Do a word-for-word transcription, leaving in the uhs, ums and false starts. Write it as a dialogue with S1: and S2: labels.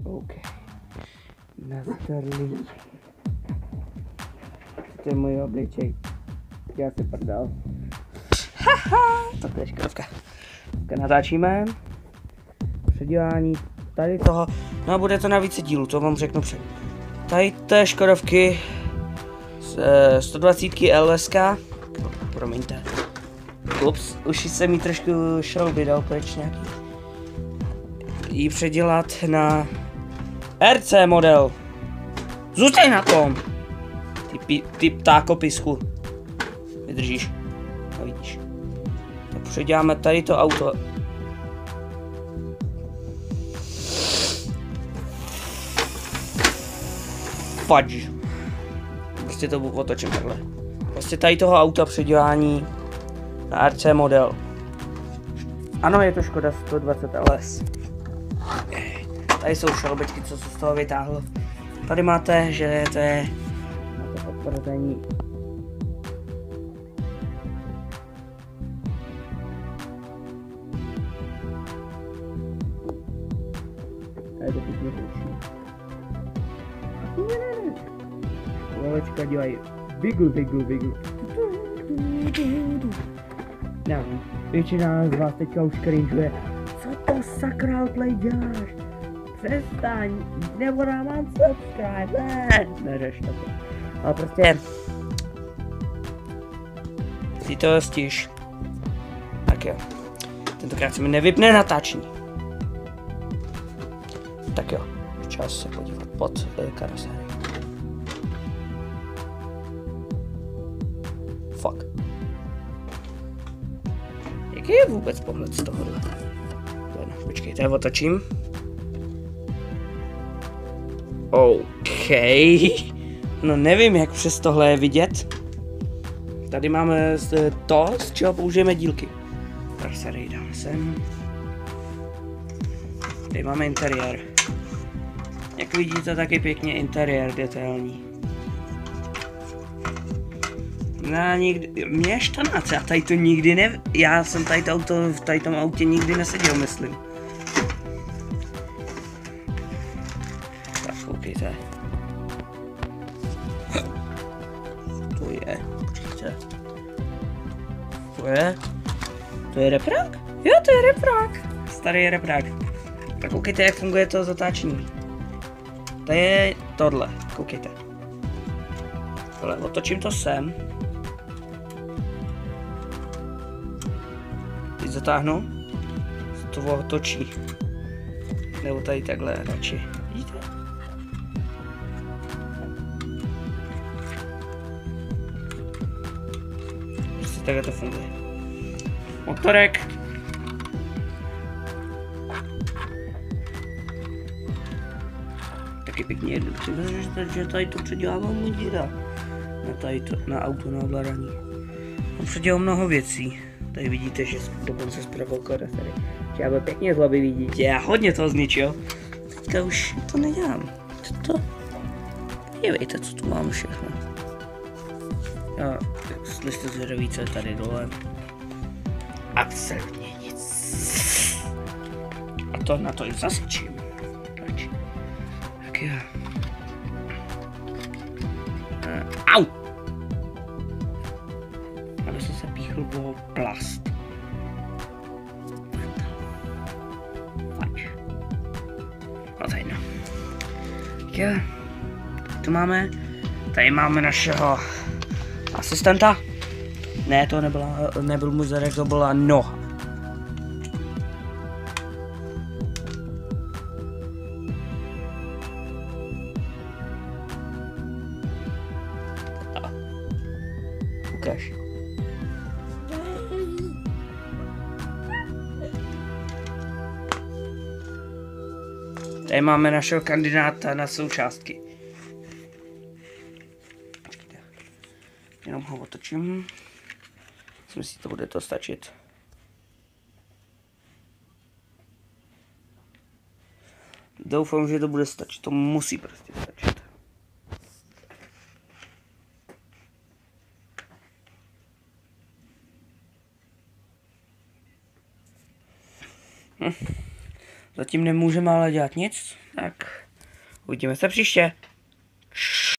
S1: OK. Nazdar lidi. To je můj obličej. Já si prdal. Haha, to je škodovka. Teďka natáčíme. Předělání tady toho. No a bude to na více dílů, to vám řeknu před. Tady té škodovky sto dvacet L S K. Promiňte. Ups, už jsem jí trošku šrouby dal pryč nějaký. Jí předělat na R C model. Zůstaň na tom! Ty, ty ptákopisku. Vydržíš. No vidíš. Tak předěláme tady to auto. Fudge. Prostě to otočím takhle. Prostě tady toho auta předělání na R C model. Ano, je to Škoda sto dvacet L S. Tady jsou šroubečky, co se z toho vytáhlo. Tady máte, že to je na to potvrzení. A je to pěkně ruční. Kolečka dělají bigl, bigl, bigl. No, většina z vás teďka už cringeuje. Co to sakra Outplay děláš? Přestaň, nebo nám mám subscribe, ne, neřeš to. Ale prostě si to stíš. Tak jo, tentokrát se mi nevypne natáčení. Tak jo, čas se podívat pod uh, karosérii. Fuck. Jaký je vůbec pohled z tohohle? No, počkejte, otočím. OK. No nevím, jak přes tohle je vidět. Tady máme to, z čeho použijeme dílky. Tak se dám sem. Tady máme interiér. Jak vidíte, taky pěkně interiér detailní. No nikdy, mě je čtrnáct, já tady to nikdy ne, já jsem tady to auto, v tady tom autě nikdy neseděl, myslím. Tak koukejte. To je, počkejte. To je, to je reprák? Jo, to je reprák. Starý reprák. Tak koukejte, jak funguje to zatáčení. To je tohle, koukejte. Tohle, otočím to sem. Teď zatáhnu, to otočí. Nebo tady takhle radši. Vidíte? Prostě takhle to funguje. Motorek. Taky pěkně jednoduché, že tady to předělávám můj díra. Na tady to, na auto, na ovládání. Tam předělám mnoho věcí. Tady vidíte, že dokonce zpravil karoserii. Já byl pěkně zlobivý dítě, já hodně toho zničil. Teďka už to nedělám. Co to? Dívejte, co tu mám všechno. Já, slyšte zvědaví, co je tady dole. Absolutně nic. A to na to i zaskočím. Tak jo. Uh, au! Aby se se píchl o plast. Pojď. No tady no. Tak jo. Tu máme. Tady máme našeho asistenta. Ne, to nebyla, nebyl můj zadek, to byla noha. Ukaž. Tady máme našeho kandidáta na součástky. Jenom ho otočím. Myslím si, to bude to stačit. Doufám, že to bude stačit. To musí prostě stačit. Hm. Zatím tím nemůžeme ale dělat nic, tak uvidíme se příště.